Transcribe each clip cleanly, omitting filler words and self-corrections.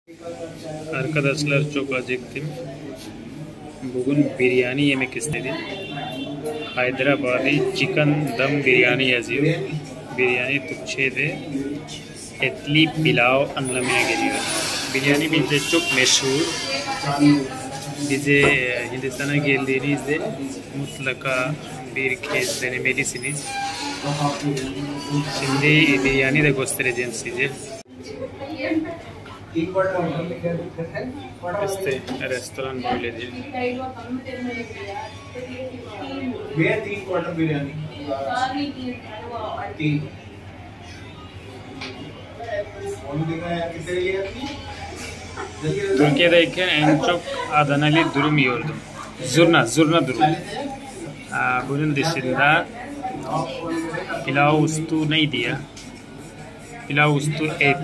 Arkadaşlar çok acıktım. Bugün biryani yemek istedim. Hyderabadi chicken dum biryani yazıyor. Biryani Türkçe'de etli pilav anlamına geliyor. Biryani bizde çok meşhur. Bize Hindistan'a geldiğinizde mutlaka bir kez denemelisiniz. Şimdi biryani de göstereceğim size. İşte restoran böyledir. Türkiye'deyken en çok Adanalı dürüm yiyordum. Zurna dürüm. Bunun dışında pilav üstü neydi ya? Pilav üstü et.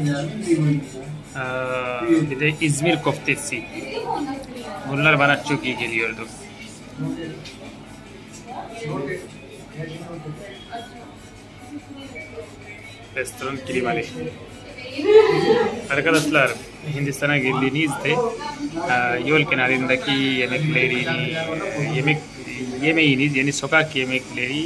Bir de İzmir koftesi. Bunlar bana çok iyi geliyordu. Restoran Kilimali. Arkadaşlar Hindistan'a geldiğinizde yol kenarındaki yemeğiniz yani sokak yemekleri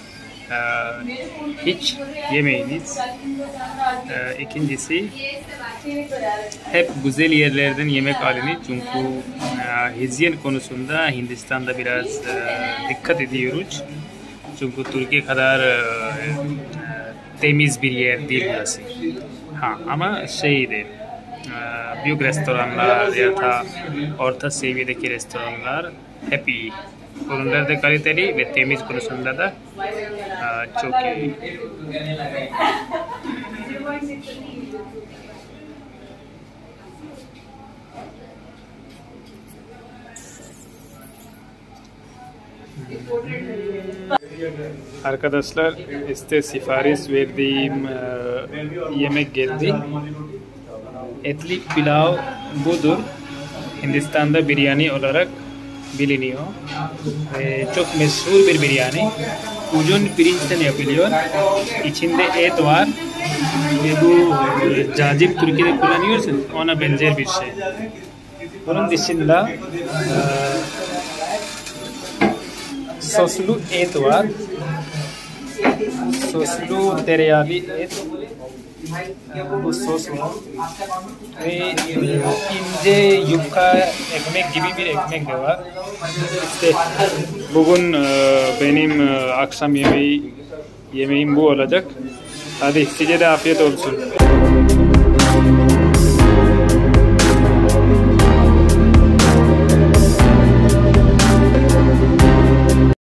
hiç yemeyiniz. İkincisi hep güzel yerlerden yemek alın çünkü hijyen konusunda Hindistan'da biraz dikkat ediyoruz. Çünkü Türkiye kadar temiz bir yer değil burası. Ama büyük restoranlar ya da orta seviyedeki restoranlar hep iyi. Ürünler de kaliteli ve temiz konusunda da çok iyi. Arkadaşlar işte sipariş verdiğim yemek geldi. Etli pilav budur. Hindistan'da biryani olarak biliniyor. Çok meşhur bir biryani. Uzun pirinçten yapılıyor. İçinde et var. Ve bu cacık Türkiye'de kullanıyorsun. Ona benzer bir şey. Bunun dışında soslu et var. Soslu tereyağlı et. Bu sos var. Ve ince yufka ekmek gibi bir ekmek de var. İşte bugün benim akşam yemeğim bu olacak. Hadi size de afiyet olsun.